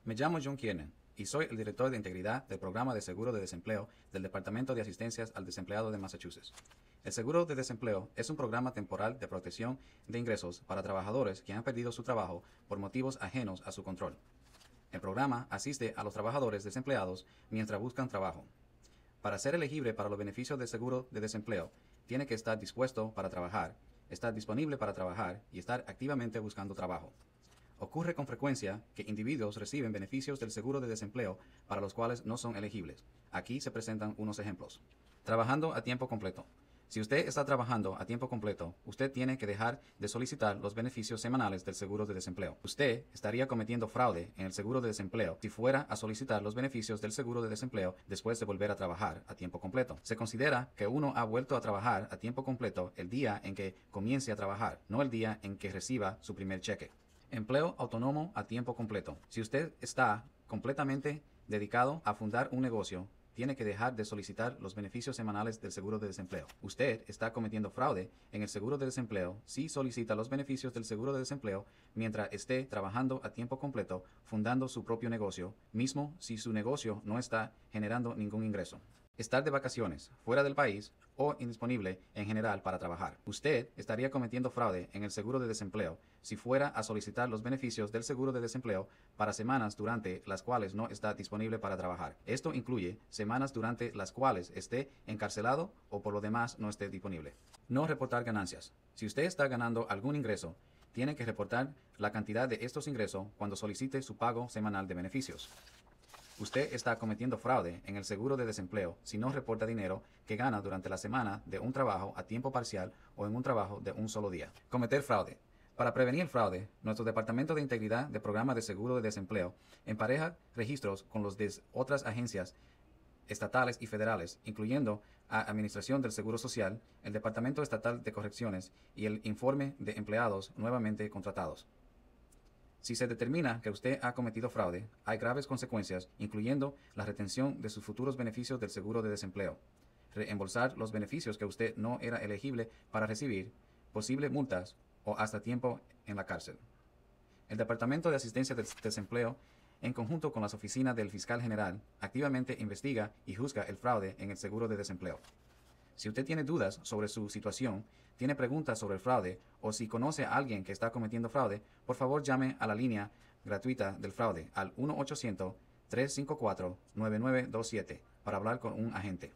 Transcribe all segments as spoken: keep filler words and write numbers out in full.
Me llamo John Kiernan y soy el director de integridad del programa de seguro de desempleo del Departamento de Asistencias al Desempleado de Massachusetts. El seguro de desempleo es un programa temporal de protección de ingresos para trabajadores que han perdido su trabajo por motivos ajenos a su control. El programa asiste a los trabajadores desempleados mientras buscan trabajo. Para ser elegible para los beneficios del seguro de desempleo, tiene que estar dispuesto para trabajar, estar disponible para trabajar y estar activamente buscando trabajo. Ocurre con frecuencia que individuos reciben beneficios del seguro de desempleo para los cuales no son elegibles. Aquí se presentan unos ejemplos. Trabajando a tiempo completo. Si usted está trabajando a tiempo completo, usted tiene que dejar de solicitar los beneficios semanales del seguro de desempleo. Usted estaría cometiendo fraude en el seguro de desempleo si fuera a solicitar los beneficios del seguro de desempleo después de volver a trabajar a tiempo completo. Se considera que uno ha vuelto a trabajar a tiempo completo el día en que comience a trabajar, no el día en que reciba su primer cheque. Empleo autónomo a tiempo completo. Si usted está completamente dedicado a fundar un negocio, tiene que dejar de solicitar los beneficios semanales del seguro de desempleo. Usted está cometiendo fraude en el seguro de desempleo si solicita los beneficios del seguro de desempleo mientras esté trabajando a tiempo completo fundando su propio negocio, mismo si su negocio no está generando ningún ingreso. Estar de vacaciones, fuera del país o indisponible en general para trabajar. Usted estaría cometiendo fraude en el seguro de desempleo si fuera a solicitar los beneficios del seguro de desempleo para semanas durante las cuales no está disponible para trabajar. Esto incluye semanas durante las cuales esté encarcelado o por lo demás no esté disponible. No reportar ganancias. Si usted está ganando algún ingreso, tiene que reportar la cantidad de estos ingresos cuando solicite su pago semanal de beneficios. Usted está cometiendo fraude en el seguro de desempleo si no reporta dinero que gana durante la semana de un trabajo a tiempo parcial o en un trabajo de un solo día. Cometer fraude. Para prevenir el fraude, nuestro Departamento de Integridad del Programa de Seguro de Desempleo empareja registros con los de otras agencias estatales y federales, incluyendo a Administración del Seguro Social, el Departamento Estatal de Correcciones y el Informe de Empleados nuevamente contratados. Si se determina que usted ha cometido fraude, hay graves consecuencias, incluyendo la retención de sus futuros beneficios del seguro de desempleo, reembolsar los beneficios que usted no era elegible para recibir, posibles multas o hasta tiempo en la cárcel. El Departamento de Asistencia del Desempleo, en conjunto con las oficinas del Fiscal General, activamente investiga y juzga el fraude en el seguro de desempleo. Si usted tiene dudas sobre su situación, tiene preguntas sobre el fraude o si conoce a alguien que está cometiendo fraude, por favor llame a la línea gratuita del fraude al uno ochocientos, tres cinco cuatro, nueve nueve dos siete para hablar con un agente.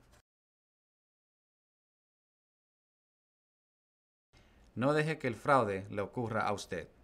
No deje que el fraude le ocurra a usted.